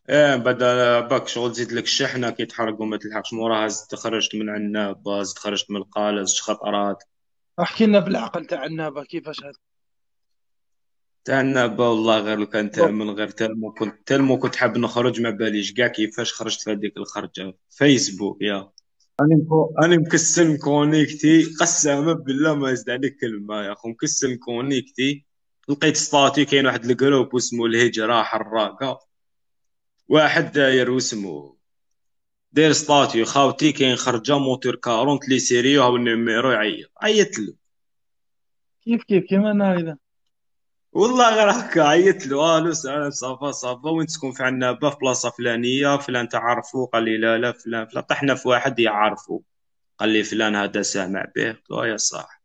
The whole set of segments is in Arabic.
ايه بدل باك شغل تزيد لك الشحنة كي تحرق وما تلحقش موراها، زدت خرجت من عناب، زدت خرجت من القالة، زدت خطرات. احكي لنا بالعقل تاع النابه كيفاش هذا. تاع النابة والله غير لو كان من غير تلمو كنت حاب نخرج، ما باليش كاع كيفاش خرجت في هذيك الخرجة. فيسبوك يا انا مكسل كونيكتي، قسما بالله ما يزد عليك كلمة يا اخو، مكسل كونيكتي. لقيت ستاتي كاين واحد الجروب اسمه الهجرة حراقة، واحد داير واسمه داير ستاتيو خاوتي كاين خرجه موتور 40 لي سيريو هاو النيميرو، عيط له. كيف انا اذا. والله غير هكا عيط له، الو سلام صافا صافا وين تسكن في عنابه في بلاصه فلانيه، فلان تعرفوا؟ قال لي لا لا فلان فلان. طحنا في واحد يعرفه، قال لي فلان هذا سامع به، قلت له يا صاح.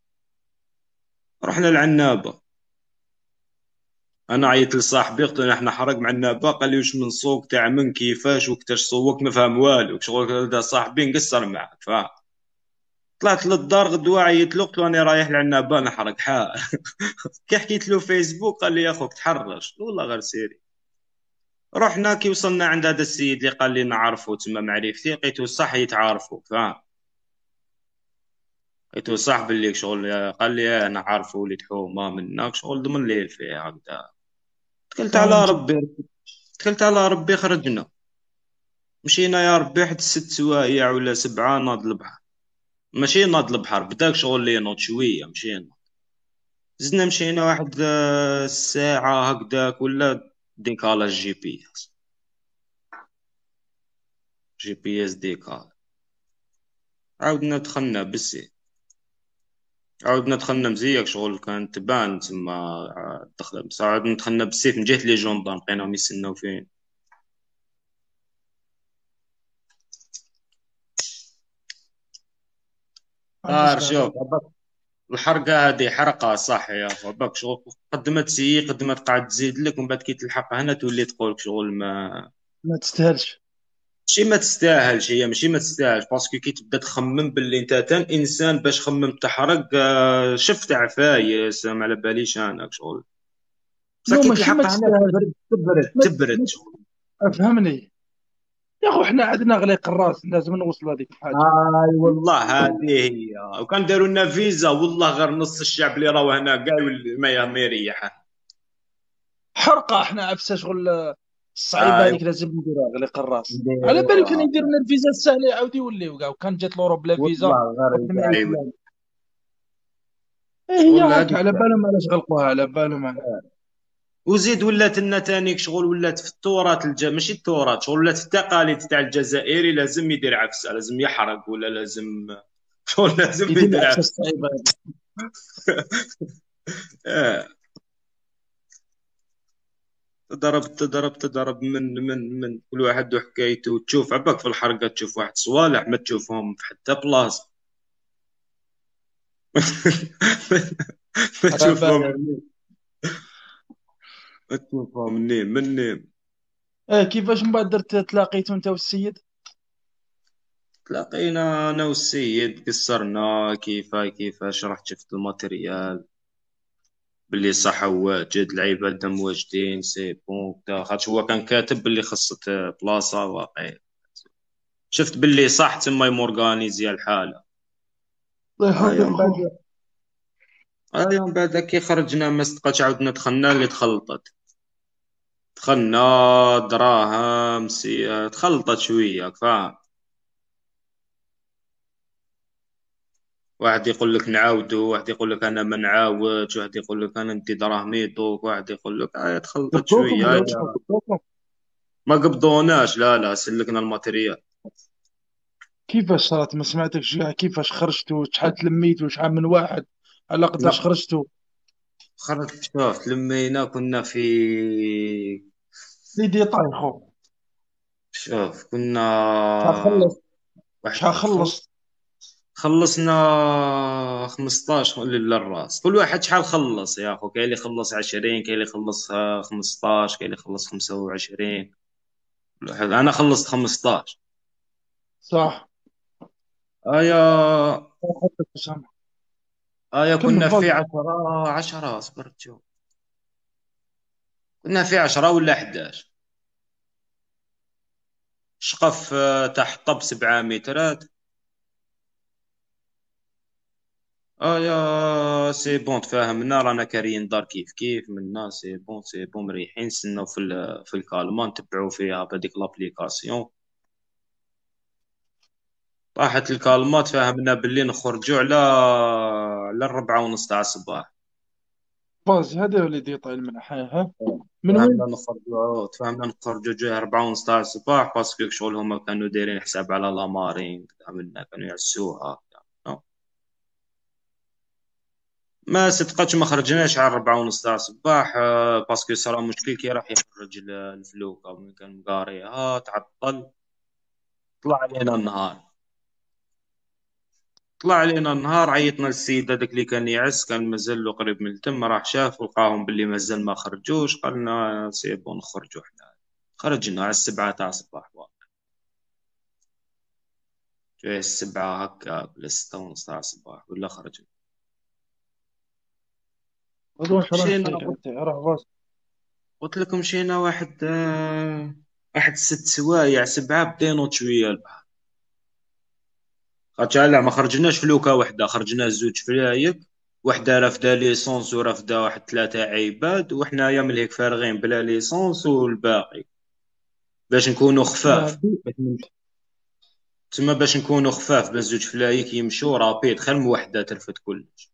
رحنا العنابه، انا عيطت لصاحبي قلت له احنا حرق مع العنابه، قال لي واش من سوق تاع من كيفاش وكتاش سوق، ما فهم والو شغل هذا صاحبي نقصر معك فاهم. طلعت للدار غدوه عيطت له قلت له انا رايح لعنابه نحرق حال. كي حكيت له فيسبوك قال لي يا اخوك تحرش، قلت له والله غير سيري. رحنا كي وصلنا عند هذا السيد اللي قال لي نعرفه تما معرفتي، لقيته صح يتعارفوا فاهم. لقيته صح باللي شغل، قال لي انا عارفه وليد حومه منك شغل ضمن لي فيه هكذا. تكلت على فهمت. ربي، تكلت على ربي خرجنا. مشينا يا ربي حد 6 سوايع ولا 7 ناض البحر. ماشي ناض البحر بداك شغل اللي نوض شويه مشينا. زدنا مشينا واحد الساعة هكذاك ولا ديكالا الجي بي اس، جي بي اس ديكالا. عاودنا دخلنا بالسي، عاودنا دخلنا مزيك شغل كانت تبان تما دخل، بس عاودنا دخلنا بالسيف من جهة لي جوندار لقيناهم يستناو فين. عرفتها. شوف عباك، الحرقة هذه حرقة صح يا أخو عباك شغل، قدمت سي قدمت قاعد تزيد لك ومن بعد كي تلحق هنا تولي تقول شغل ما. ما تستاهلش. شي ما تستاهلش، هي ماشي ما تستاهلش باسكو كي تبدا تخمم باللي انت تان انسان باش خمم تحرق، شفت عفايس ما على باليش انا شغل. بصح نو كي ماشي ما تلحق هنا تستاهلش. تبرد تبرد ما تبرد ما شغل. افهمني. يا اخو احنا عندنا غليق الراس لازم نوصل هذيك الحاجه. هاي والله هذه هي، وكان داروا لنا فيزا والله غير نص الشعب اللي راهو هنا كاع ما يريح. حرقه احنا عفسه شغل. الصعيبه هاي هذيك لازم نديرها غليق الراس على بالي كان نديروها يدير لنا الفيزا السهله يعاود يوليو كاع وكان جات لوروب بلا فيزا. والله غير رحنا نعيش داعي. لها. ايه هي شغل هكا هذيك. على بالهم علاش غلقوها على بالهم وزيد ولات لنا تانيك شغل، ولات في التراث ماشي التراث شغل، ولات في التقاليد تاع الجزائري لازم يدير عفسه، لازم يحرق ولا لازم شغل لازم يدير يدير العفسه عفسه. الصعيبه هذه. آه. تضرب من كل واحد وحكايته، وتشوف عباك في الحرقه تشوف واحد صوالح ما تشوفهم في حتى بلاصه. ما على تشوفهم بالي. منين، ما تشوفهم منين. ايه كيفاش من بعد درت تلاقيتو انت والسيد. تلاقينا انا والسيد قصرنا كيفاش رحت شفت الماتريال، باللي صح واجد العباد مواجدين سي بون دا، خاطش هو كان كاتب باللي خصت بلاصه واقع. شفت باللي صح تما يمورغانيزيا الحاله. الله يحفظك يوم خويا. بعد، يوم بعد كي خرجنا ما صدقاتش عاودنا دخلنا اللي تخلطت. دخلنا دراهم تخلطت شويه فاهم. واحد يقول لك نعاودو، واحد يقول لك انا ما نعاودش، واحد يقول لك انا ندي دراهمي دوك، واحد يقول لك تخلطت قبضوكم شويه ولا واش قبضوكم؟ ما قبضوناش لا لا، سلكنا الماتريال. كيفاش صارت ما سمعتكش كاع كيفاش خرجتوا شحال تلميتوا شحال من واحد على قداش لا خرجتوا. خرجت شوف لمينا كنا في، لي ديطاي خو. شوف كنا شحال خلص. واحد شحال خلص. خلصنا 15 للراس، كل واحد شحال خلص يا اخو، كاين اللي خلص 20، كاين اللي خلص 15، كاين اللي خلص 25. كل واحد انا خلصت 15. صح. ايا حطك في سامع. كمل كنا باقي. في 10 صبرت شوف، كنا في 10 ولا 11. شقف تاع حطب 7 مترات. يا سي بون تفاهمنا، رانا كاريين دار كيف كيف منا. سي بون سي بون مريحين، نستناو في الكالما نتبعو فيها بهذيك لابليكاسيون. راحت الكالما تفاهمنا باللي نخرجوا على 4:30 تاع الصباح. باز هذا هو اللي يطيح الملح. ها من وين؟ تفاهمنا نخرجوا جوه 4:30 تاع الصباح، باسكو شغل هما كانوا دايرين حساب على لامارين منا، كانوا يعسوها. ما صدقتش ما خرجناش على 4:30 تاع الصباح، باسكو صرا مشكل كي راح يخرج الفلوكة ومن كان مقاريها تعطل. طلع علينا النهار، عيطنا للسيد هذاك اللي كان يعس، كان مازال له قريب من التم، راح شاف ولقاهم باللي مازال ما خرجوش، قالنا سي بون نخرجوا حنا. خرجنا على 7 تاع الصباح، جويه 7 هكا ولا 6:30 تاع الصباح ولا خرجنا. واش راح مشينا، فيك انت؟ راح باز. قلت لكم مشينا واحد 6 سوايع 7 بدينوت شويه البحر. خاطر لا ما خرجناش فلوكه وحده، خرجنا زوج فلايك، وحده رافده ليسونس ورافده واحد 3 عباد، وحنايا من هيك فارغين بلا ليسونس والباقي باش نكونوا خفاف. تما باش نكونوا خفاف باش زوج فلايك يمشوا رابيد، خير من وحده ترفد كلش.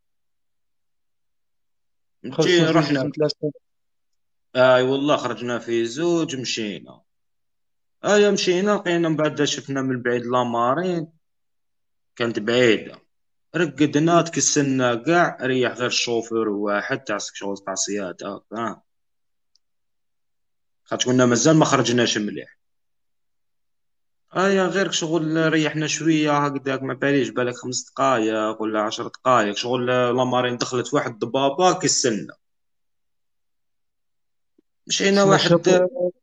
نجي خرجتوا في زوج رحنا. من ثلاثة. اي والله خرجنا في زوج مشينا. مشينا لقينا من بعد شفنا من بعيد لامارين، كانت بعيدة. رقدنا تكسلنا كاع، ريح غير الشوفير واحد تاع شغل تاع سيادة. خاطر كنا مازال ما خرجناش مليح. غير شغل ريحنا شوية هكذاك، ما باليش بالك 5 دقايق ولا 10 دقايق، شغل لامارين دخلت في واحد الضبابة كسلنا. مشينا بس ما شافوا.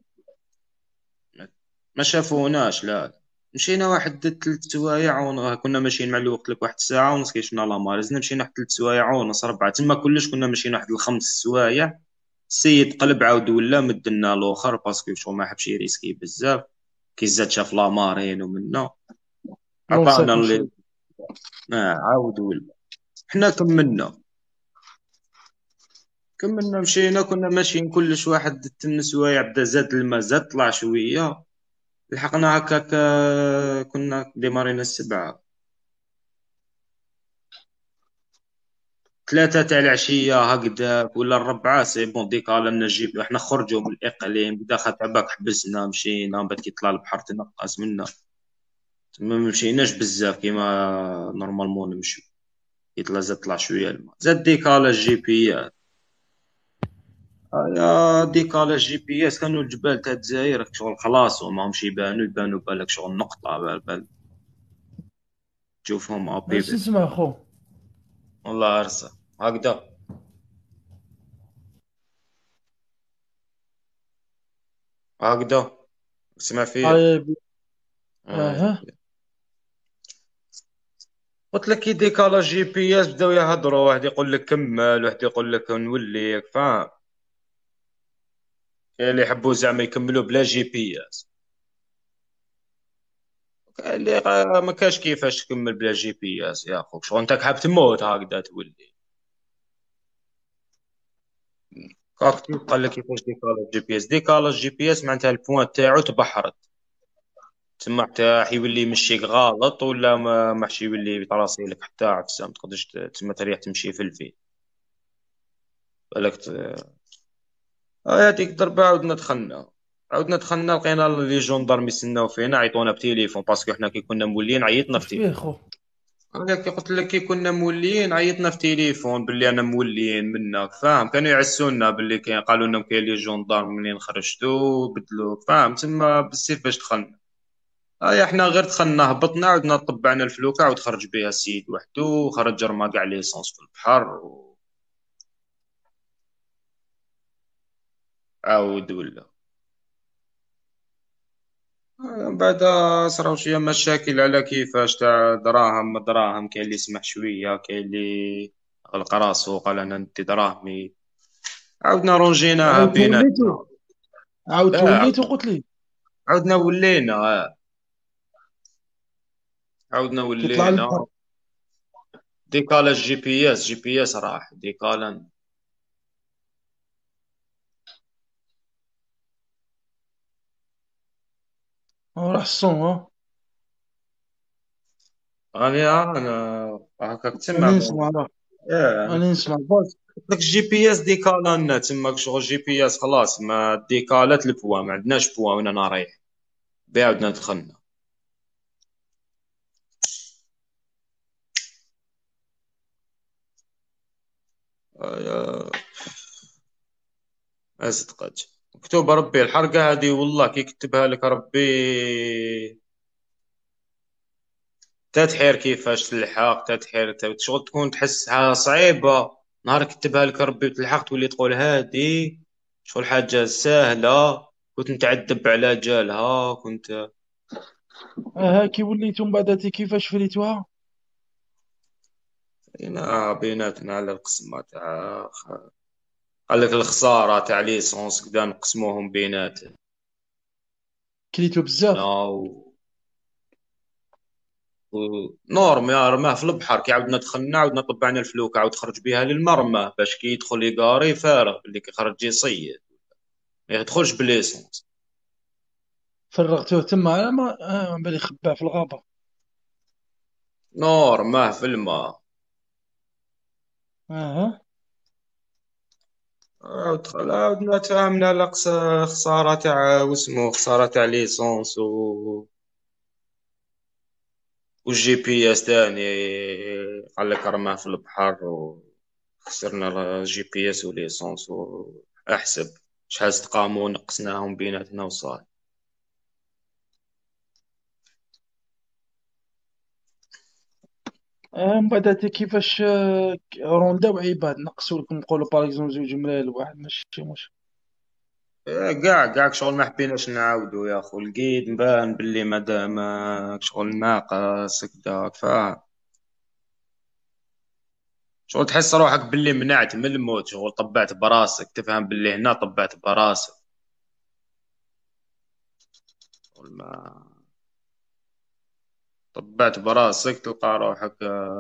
ما شافوناش لا. مشينا واحد 3 سوايع كنا ماشيين مع الوقت لك واحد الساعة ونص كي شفنا لامار، زدنا مشينا واحد 3 سوايع ونص 4 تما كلش، كنا ماشيين واحد ال5 سوايع. السيد قلب عاود ولا مدنا الاخر باسكو شو ما حبش يريسكي بزاف، كي زاد شاف لامارين ومنا عطانا ننصح اللي. شوي. عاود ولا. حنا كملنا مشينا، كنا ماشيين كلش واحد 8 سوايع، بدا زاد الماء زاد طلع شوية، لحقنا هكاك. كنا ديمارينا 7 3 تاع العشية هكذا ولا 4 سي بون ديكالا نجيب احنا خرجوا من الإقليم بدا خاطر باك حبسنا مشينا بعد كي طلع البحر تنقص منا. ما مشيناش بزاف كيما نورمالمون نمشيو، يطلع زاد طلع شوية الماء زاد ديكالا الجي بي اس. يا ديكالا الجي بي اس كانوا الجبال تاع الجزائر شغل خلاص وما همش يبانوا بالك شغل نقطة تشوفهم بس ابيبي. اسمع خو. والله ارسل هكذا. هكذا اسمع فيه. هاي آه. اها. قلت لك كي ديكالا جي بي اس بداو يهضروا، واحد يقول لك كمل واحد يقول لك نوليك فاهم. كاين اللي يحبوا زعما يكملوا بلا جي بي اس، كاين اللي ما كاش كيفاش تكمل بلا جي بي اس يا خوك، شغل انت حاب تموت هكذا تولي. كاكتي قال لك كيفاش ديكالا جي بي اس معناتها البوان تاعو تبحرت، تما حتى حيولي يمشيك غلط ولا ما حش يولي يتراصي لك حتى عفسه، ما تقدرش تما تريح تمشي في الفيل بالك هذيك ضربة عاودنا دخلنا لقينا لي جوندارم يستناو فينا، عيطونا بتليفون باسكو حنا كي كنا مولين عيطنا في واش فيه تليفون. خو؟ هذاك قلت لك كي كنا مولين عيطنا في تليفون باللي انا مولين منك فاهم، كانوا يعسونا باللي كاين، قالوا لنا كاين لي جوندارم منين خرجتوا بدلوك فاهم، تما بالسيف باش دخلنا. احنا غير دخلنا هبطنا عدنا طبعنا الفلوكة عاود خرج بها السيد وحده، خرج رمى كاع ليسونس في البحر وعاود ولا. من بعد صراو شوية مشاكل على كيفاش تاع دراهم كاين اللي يسمح شوية، كاين اللي غلق راسو قال انا ندي دراهمي، عاودنا رونجيناها عاود بيناتنا. وليتو. عاود لا وليتو قلت لي. عاودنا ولينا عاودنا كيطلع ولينا البحر. ديكالا جي بي اس راح ديكالا. راح الصون ها. انا هكاك تما. انا نسمع راه. اه انا نسمع باز. داك الجي بي اس ديكالا لنا تماك شغل جي بي اس خلاص ما ديكالات البوا ما عندناش بوا وين انا رايح بها عاودنا دخلنا. آه، صدقت مكتوب ربي الحرقة هذه والله كي كتبها لك ربي تتحير كيفاش تلحق تتحير شغل تكون تحسها صعيبة. نهار كتبها لك ربي تلحق تولي تقول هادي شغل حاجة سهلة. كنت نتعذب على جالها كنت. ها كي وليتو من بعد كيفاش فريتوها؟ هنا بيناتنا على القسمة تاع قال لك الخسارة تاع ليسونس كدا نقسموهم بيناتنا. كليتو بزاف. نورم يا رماه في البحر كي عاودنا دخلنا عاودنا طبعنا الفلوكة عاود خرج بها للمرمى باش كي يدخل يقاري فارغ اللي كيخرج يصيد ما يدخلش بليسونس. فرغتوه تما على ما بالي خباه في الغابة. نورماه في الماء. اها. عاودنا تفاهمنا على خسارة تاع واسمو خسارة تاع ليسونس والجي بي اس تاني قال لك رماه في البحر وخسرنا الجي بي اس وليسونس احسب شحال استقاموا نقصناهم بيناتنا وصار. من بعد كيفاش روندا وعباد نقصوا لكم نقولوا باغ اكزومبل زوج ملايين واحد ماشي. كاع شغل ما حبيناش نعاودو يا خو لقيت نبان باللي مادام شغل ناقص هكداك فاهم. شغل تحس روحك باللي منعت من الموت شغل طبعت براسك تفهم باللي هنا طبعت براسك. شغل ما طبعت براسك تلقى روحك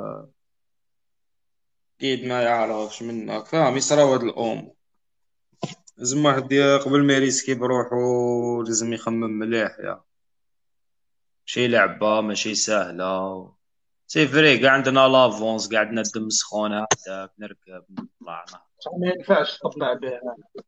اكيد ما يعرفش منك فاهم يصرا هاد الامور. لازم واحد قبل ما يريسكي بروحو لازم يخمم مليح يا ماشي لعبة ماشي سهلة. سي فري قاع عندنا لافونس قاع عندنا الدم سخون هكذاك نركب نطلع نهبط. صح ما ينفعش تطلع به.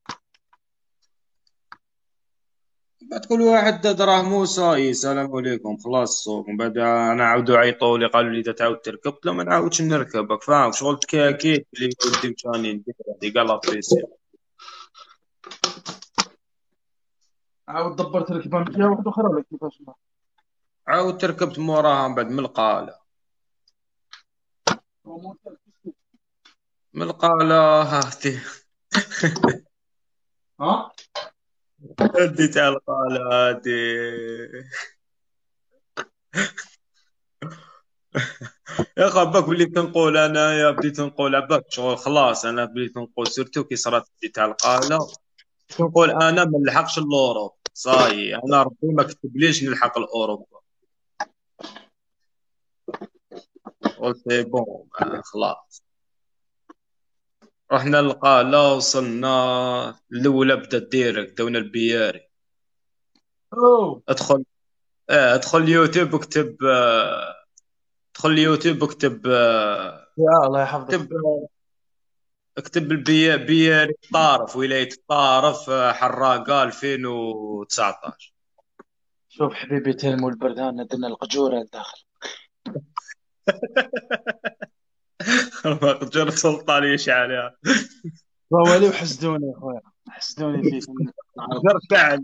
بعد كل واحد دراهمو صاي السلام عليكم خلاص السوق من بعد انا عاودوا عيطوا لي قالوا لي تعاود تركب قلت لهم ما نعاودش نركبك فاهم شغل تكاكيت اللي ودي مشاني ندير هذه قال بريسي. عاود دبرت لك بان واحد اخرى ولا كيفاش؟ عاود تركبت موراها من بعد من القالة. من القالة هاتي ها. هدي تاع القالة هاتي. يا اخي باك وليت نقول انايا بديت نقول عباك شغل خلاص انا بديت نقول سيرتو كي صرات لي تاع القاله بديت نقول انا ما نلحقش الاوروب صاي انا ربي ما كتبليش نلحق الاوروبا. قلت سي بون خلاص. رحنا القاله وصلنا الاولى بدا ديريكت دونا البياري. اوه. ادخل ادخل يوتيوب اكتب ادخل يوتيوب اكتب يا الله يحفظك. اكتب اكتب بياري الطارف ولاية الطارف حراقة 2019. شوف حبيبي تلمو البردان درنا القجورة لداخل. مقجر سلطان يشعل ضوالي وحسدوني يا خويا. حسدوني فيكم. مقجر فعل.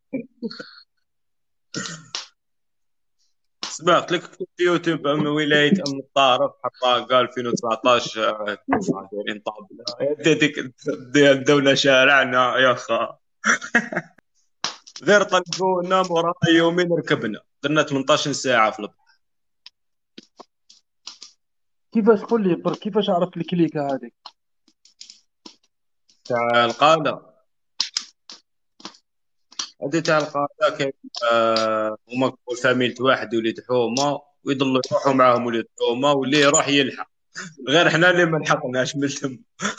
سمعت لك اكتب في يوتيوب ولاية الطارف حراقة 2019 دايرين طابلة ديك الدولة شارعنا يا خا. غير طلبونا وراء يومين ركبنا درنا 18 ساعة في البحر. كيفاش قول لي برك كيفاش عرفت الكليكة هذه؟ تاع القادة هذه تاع القادة كاين هما كل فاميلة واحد وليد حومة ويضلوا يروحوا معاهم ولاد الحومه، واللي يروح يلحق. غير حنا اللي ما لحقناش من تم.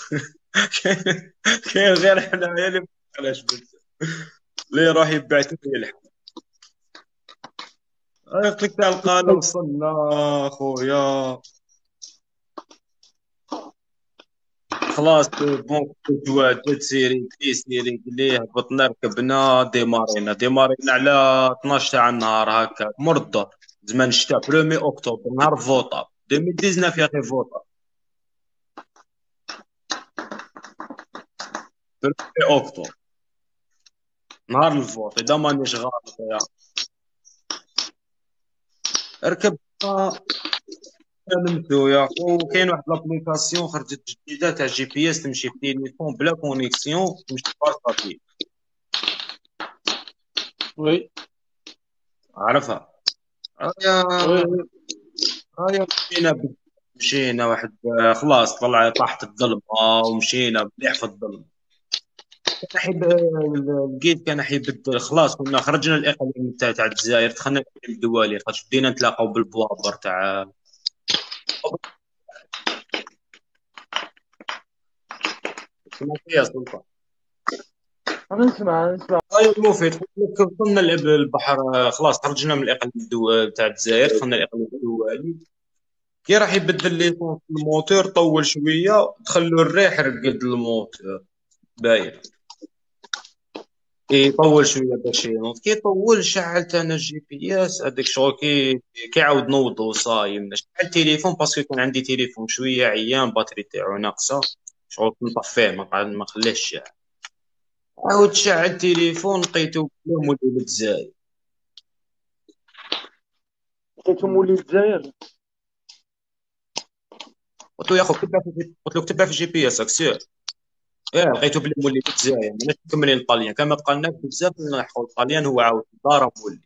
كاين غير حنايا اللي ما لحقناش من تم، اللي يروح يبعث يلحق. قلت لك تاع القاله وصلنا خويا. خلاص بون تواتد سيري ليه هبطنا ركبنا ديمارينا على 12 تاع النهار هكا مر الدار. زمان الشتاء 1 اكتوبر نهار فوطا 2019 يا اخي فوطا 1 اكتوبر نهار الفوت اذا مانيش غلط يا ركبنا نمشيو يا خو. وكاين واحد لابليكاسيون خرجت جديده تاع جي بي اس تمشي في تليفون بلا كونيكسيون تمشي بارطابيل. وي عارفها؟ يا وي. مشينا واحد خلاص طاحت الظلمه ومشينا مليح في الظلمه. كان حيب لقيت كان حيبدل خلاص كنا خرجنا الاقليم تاع الجزائر دخلنا الاقليم الدولي خاطر بدينا نتلاقاو بالبوابر تاع يا سلطان. انا نسمع. ايوه المفيد وصلنا البحر خلاص خرجنا من الاقليم تاع الجزائر دخلنا الاقليم الدولي. كي راح يبدل لي الموتور طول شويه دخلوا الريح رقد الموتور باين يطول شويه باش ينوض. كي طول شعلت انا الجي بي اس هذاك شغل كي عاود نوضو صايم شعلت التليفون باسكو كان عندي تليفون شويه عيان باتري تاعو ناقصه شغل نطفيه ما خليهش شاعل. عاود شعل التليفون لقيتو مولي الجزائر. لقيتو مولي الجزائر. قلت له يا اخو كتبها في الجي بي اس اكسير. لقيتو بلي مولي الجزائر ماناش مكملين الطاليان كان ما بقالناش بزاف نحو الطاليان هو عاود دار مولي.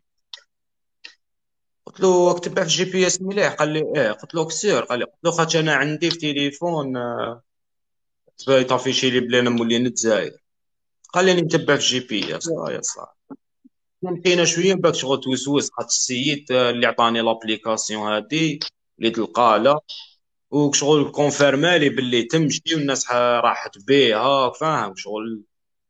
قلت له اكتبها في الجي بي اس مليح قال لي قلت له كسير قال لي قلت له خاطر انا عندي في تليفون طافيشي لي بلي انا مولين الجزائر. قال لي نتبع في الجي بي اس يا صاحبي. مشينا شويه باك شغل توسوس خاطر السيد اللي عطاني لابليكاسيون هادي اللي تلقى وشغل كونفيرما لي باللي تمشي والناس راحت بيها فاهم شغل.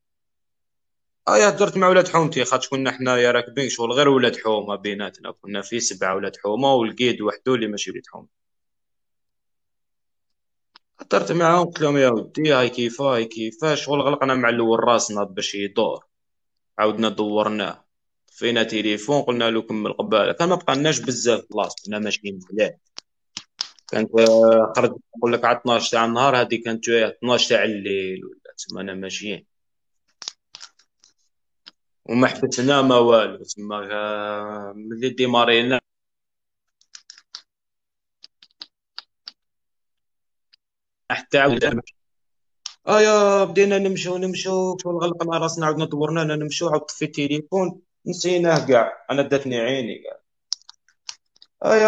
درت مع ولاد حومتي خاطر كنا حنايا راكبين شغل غير ولاد حومه بيناتنا كنا في 7 ولاد حومه والقيد وحده اللي ماشي ولاد حومه. هضرت معاهم قلت لهم يا ودي هاي كيفاه شغل غلقنا مع الاول راسنا باش يدور. عاودنا دورناه فينا تليفون قلنا له كمل قباله كان ما بقالناش بزاف بلاصه كنا ماشيين مليح. كانت خرج نقول لك على 12 تاع النهار هذه كانت 12 تاع الليل ولا تما انا ماشيين وما حبسنا ما والو تما ملي ديمارينا حتى عاود يا بدينا نمشيو شغل غلقنا راسنا عاودنا دورنا نمشيو عاود طفي التليفون نسيناه كاع انا داتني عيني كاع. يا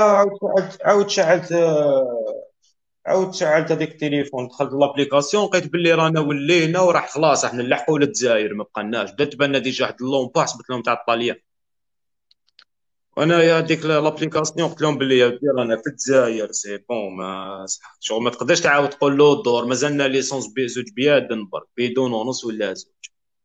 عاود شعلت هذيك التليفون دخلت لابليكاسيون لقيت باللي رانا ولينا وراح خلاص احنا نلحقوا للجزائر ما بقناش بدات تبان ديجا واحد اللومبا حسبت لهم تاع الطاليان. وانا يا هذيك لابليكاسيون قلت لهم باللي يا ودي رانا في الجزائر سي بون ما شغل ما تقدرش تعاود تقول له دور مازالنا ليسونس زوج بيادن برك بدون ونص ولا زوج.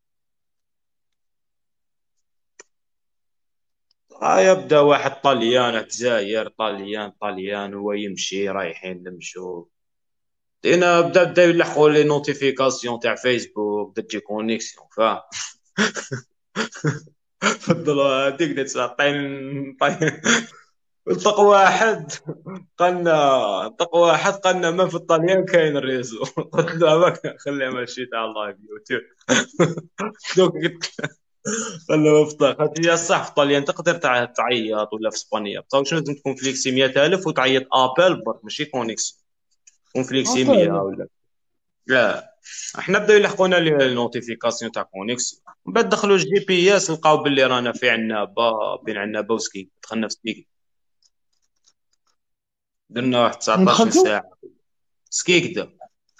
يبدا واحد طليان جزائر طليان هو يمشي رايحين نمشوا. دينا بدا يلحقوا لي نوتيفيكاسيون تاع فيسبوك بدا تجي كونيكسيون فاهم. فضلوا هذيك طين التق واحد قالنا ما في الطليان كاين الريزو. قلت له ما خليه ماشي تاع الله يوتيوب. دوك قلت خليه مفتاح خاطر هي صح في الطليان تقدر تعيط ولا في اسبانيا بصح شنو لازم تكون فليكسي 100,000 وتعيط ابل برك ماشي كونيكسيون تكون فليكسي 100 ولا لا. احنا بداو يلحقونا لي النوتيفيكاسيون تاع كونيكس من بعد دخلوا الجي بي اس لقاو باللي رانا في عنابه بين عنابه وسكيك دخلنا في سكيك درنا واحد 19 دخلتو ساعه سكيك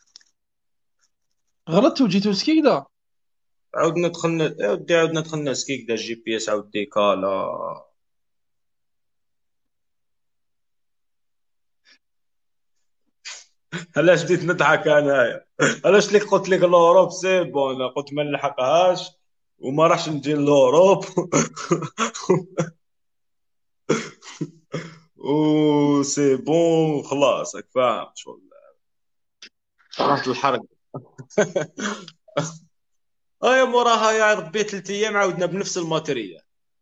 غلطتو وجيتو سكيكدا. عاودنا دخلنا يا ودي عاودنا دخلنا سكيك الجي بي اس عاود ديكالا علاش بديت نضحك انايا؟ علاش ليك قلت لك الاوروب سي بون، قلت ما نلحقهاش وما راحش نجي لاوروب. و سي بون خلاص راك فاهم شغل. رحت الحرق. يا موراها يا ربي 3 ايام عاودنا بنفس الماتيريال،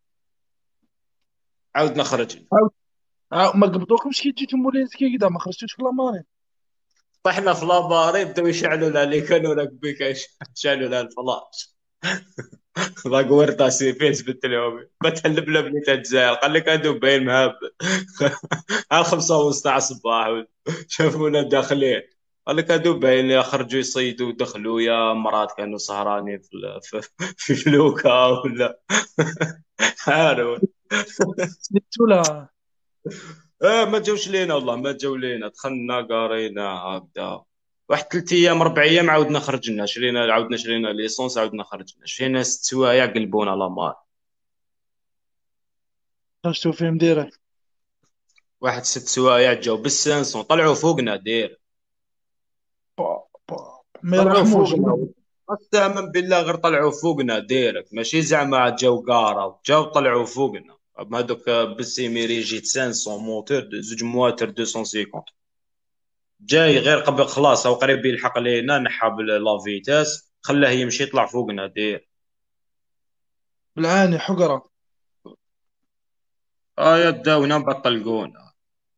عاودنا خرجنا. ما قبضوكمش كي جيتو مولين كي كدا ما خرجتوش في لامارين؟ طحنا في لاباري بداو يشعلوا لها اللي كانوا راكبين، يشعلوا لها الفلاش. ضاق ورطه سي سبت لهم بتهلب له بنيت الجزائر، قال لك هادو باين مهبل. على 5 ونص تاع الصباح شافونا داخلين، قال لك هادو باين خرجوا يصيدوا ودخلوا يا مرات كانوا سهرانين في فلوكه ولا. عارف. سنيتو لا. ما جاوش لينا والله، ما جاو لينا، دخلنا قارينا هكذا. واحد 3 ايام 4 ايام عاودنا خرجنا، عاودنا شرينا ليسونس، عاودنا خرجنا، شرينا 6 سوايع قلبونا لا مار. خرجتو فيهم ديريكت؟ واحد 6 سوايع جاو بالسانسون طلعوا فوقنا دير. ما طلعوا يرحموش. فوقنا، قسما بالله غير طلعوا فوقنا ديرك، ماشي زعما جاو قارة، جاو طلعوا فوقنا. هذوك بالسيميري جيت 500 موتور، زوج مواتر 250 جاي غير قبل خلاص او قريب يلحق لينا، نحى لا فيتاس خلاه يمشي يطلع فوقنا دير. بالعاني حقرة. يا داونا بطلقونا.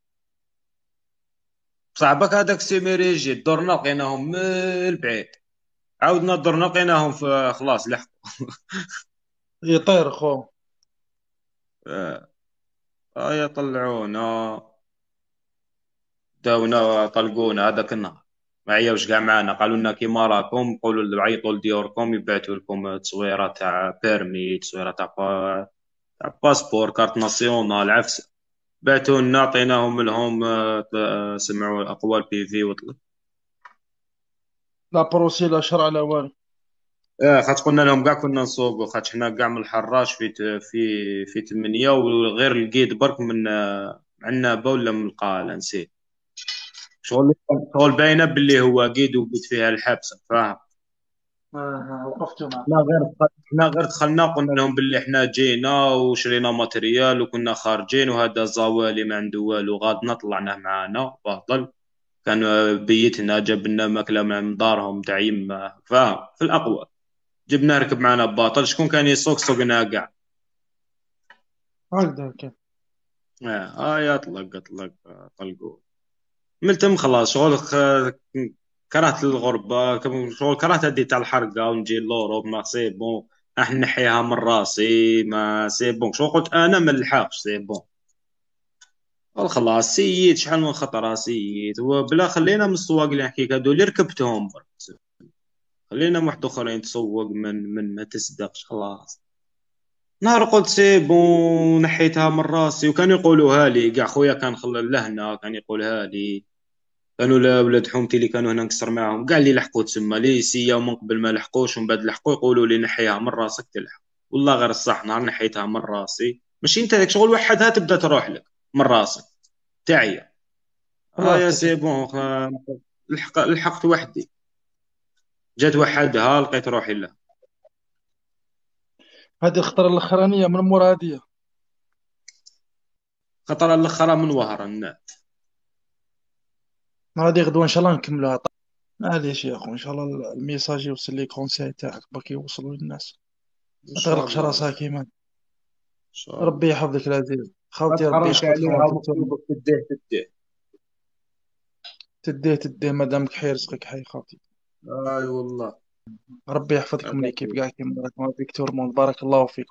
صاحبك هذاك سيميريجي دورنا لقيناهم من البعيد، عاودنا دورنا لقيناهم في خلاص لحقوا. يطير خو. يا طلعونا، داونا طلقونا هذاك النهار. ما عياوش كاع معانا، قالوا لنا كيما راكم قولوا عيطوا لديوركم يبعثوا لكم تصويره تاع بيرمي، تصويره تاع باسبور، كارت ناسيونال، عفسه. بعثوا لنا عطيناهم لهم، سمعوا اقوال بي في وطلع. لا بروسي لا شرع لا والو. خاطر قلنا لهم كاع كنا نسوقوا، خاطر حنا كاع من الحراش في 8، وغير القيد برك من عنابه ولا من القاله نسيت. شغل باينه باللي هو قيد وقيد فيها الحبسه، فاهم. وقفتوا معه. احنا غير دخلنا قلنا لهم باللي احنا جينا وشرينا ماتريال وكنا خارجين، وهذا زوالي ما عنده والو، غادنا طلعناه معانا باطل. كان بيتنا جاب لنا ماكله من دارهم تاع يمه، فاهم، في الاقوى. جبنا ركب معنا باطل، شكون كان يسوق سوقنا كاع. هكذا كيف. يا طلق طلق، طلقوا. ملتم خلاص شغل كرهت الغربة، شغل كرهت هدي تاع الحرقة ونجي لوروب، ما سي بون. راح نحيها من راسي، ما سي بون، شغل قلت انا ما نلحقش سي بون. خلاص سيد، شحال من خطرة سيد، وبلا خلينا من السواق اللي نحكيك هادو اللي ركبتهم برك. خلينا من واحد اخرين تسوق من ما تصدقش خلاص. نهار قلت سي بون نحيتها من راسي، وكانوا يقولوها لي كاع خويا كان لهنا كان يقولها لي. كانوا ولاد حومتي اللي كانوا هنا نكسر معاهم كاع اللي لحقوا تسمى لي سيا، ومن قبل ما لحقوش ومن بعد لحقوا يقولوا لي نحيها من راسك تلحق. والله غير الصح نهار نحيتها من راسي، ماشي انت ذاك شغل وحدها تبدا تروح لك من راسك تعيا. خلاص يا تكل. سي بون، لحقت وحدي، جات وحدها لقيت روحي له. هذه الخطرة الأخرانية من مرادية. خطر الاخرى من وهران. هذه غدوة إن شاء الله نكملوها. معليش يا أخو، إن شاء الله الميساج يوصل لي كونساي تاعك باقي يوصلوا للناس. ان ما شاء تغلقش الله، راسها ان كيما. شاء ربي الله. يحفظك العزيز ما خاوتي، ربي تحرمش يحفظكم عليها ويفكر. ومكتوبك تديه تديه. تديه تديه مادامك حي رزقك حي خاوتي. اي والله. ربي يحفظكم ليكيب كاع كيما راكم، فيكتور مون بارك الله فيكم.